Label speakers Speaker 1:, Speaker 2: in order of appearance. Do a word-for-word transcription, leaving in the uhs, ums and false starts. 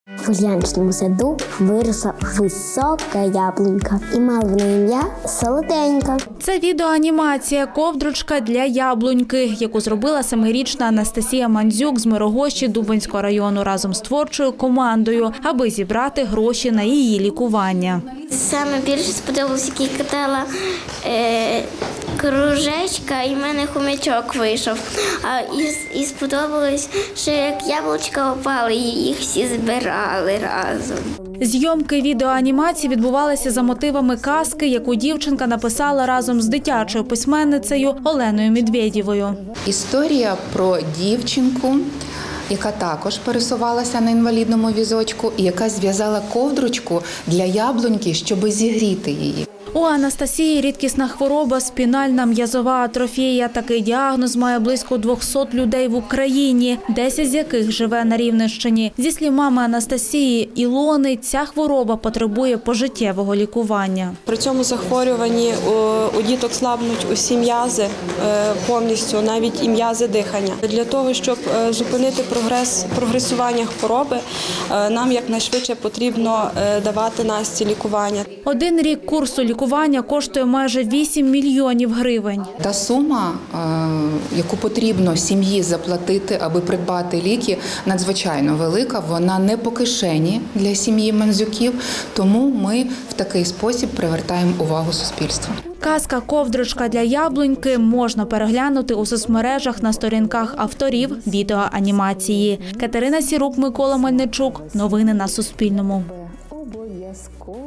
Speaker 1: В Ульяничному саду виросла висока яблунька і мала вона ім'я Солоденька.
Speaker 2: Це відеоанімація «Ковдручка для яблуньки», яку зробила семирічна Анастасія Мандзюк з Мирогощі Дубенського району разом з творчою командою, аби зібрати гроші на її лікування.
Speaker 3: Саме більше сподобалось, як я катала е, кружечка, і в мене хомячок вийшов. А, і, і сподобалось, що як яблучка опали, і їх всі збирали разом.
Speaker 2: Зйомки відеоанімації відбувалися за мотивами казки, яку дівчинка написала разом з дитячою письменницею Оленою Медведєвою.
Speaker 4: Історія про дівчинку, яка також пересувалася на інвалідному візочку і яка зв'язала ковдручку для яблуньки, щоб зігріти її.
Speaker 2: У Анастасії рідкісна хвороба – спінальна м'язова атрофія. Такий діагноз має близько двохсот людей в Україні, десять з яких живе на Рівненщині. Зі слів мами Анастасії Ілони, ця хвороба потребує пожиттєвого лікування.
Speaker 5: При цьому захворюванні у діток слабнуть усі м'язи повністю, навіть і м'язи дихання. Для того, щоб зупинити прогрес, прогресування хвороби, нам якнайшвидше потрібно давати Насті лікування.
Speaker 2: Один рік курсу лікування коштує майже вісім мільйонів гривень.
Speaker 4: Та сума, яку потрібно сім'ї заплатити, аби придбати ліки, надзвичайно велика. Вона не по кишені для сім'ї Мандзюків, тому ми в такий спосіб привертаємо увагу суспільства.
Speaker 2: Казка «Ковдручка для яблуньки» можна переглянути у соцмережах на сторінках авторів відеоанімації. Катерина Сірук, Микола Мельничук. Новини на Суспільному.